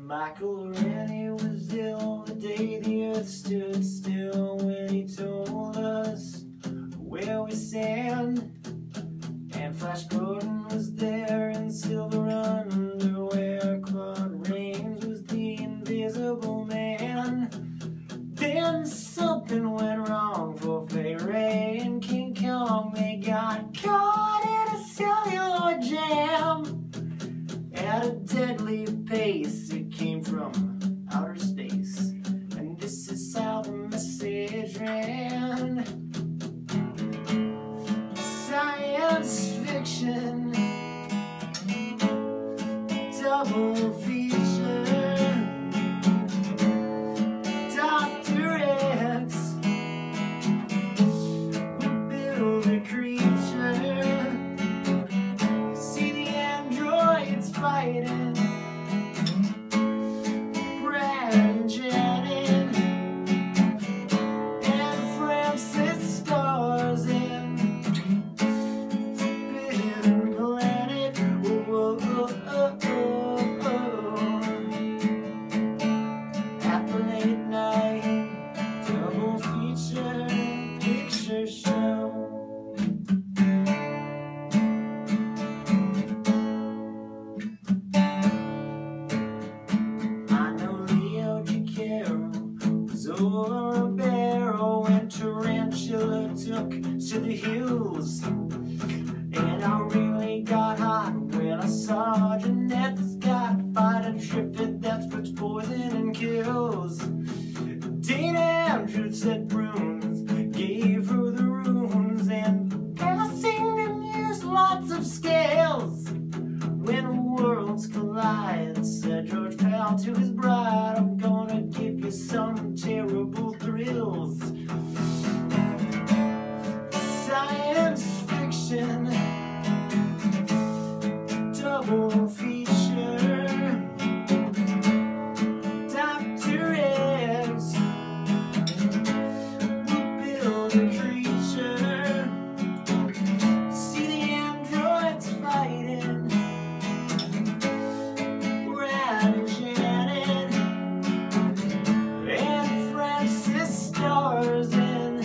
Michael Rennie was ill the day the earth stood still, when he told us where we stand. And Flash Gordon was there in silver underwear. Claude Rains was the invisible man. Then something went wrong for Fay Ray and King Kong. They got caught in a celluloid jam at a deadly pace. It came from outer space, and this is how the message ran. Science fiction, double feature, Dr. X will build a creature. See the androids fighting, Brad and Janet, and Francis stars in Forbidden Planet. Whoa, whoa, oh, oh, oh. At the late night double feature picture show. Over a barrel when Tarantula took to the hills, and I really got hot when I saw Jeanette's got a fighter triplet that puts poison and kills. Dana Andrews said Bruins gave her the runes, and passing them used lots of scales. When worlds collide, said George Pal to his bride, I'm gonna give you some terrible thrills. Science fiction, double feature, Dr. X will build a creature. See the androids fighting, Brad and Janet, and Francis stars in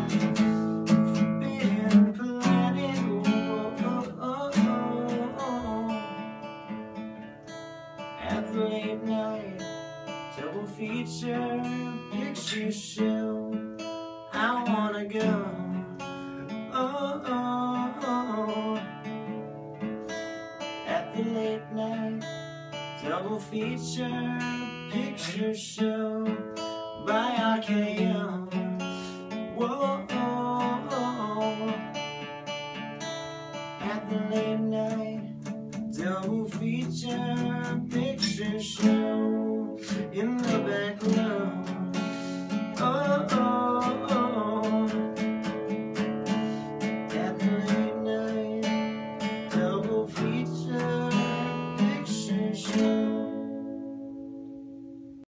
Forbidden Planet. Oh, oh, oh, oh. At the late night double feature picture show, I wanna go. Oh, oh, oh. At the late night double feature picture show by RKO. Whoa, oh, oh. At the late night double feature picture show in the back row. Oh, oh.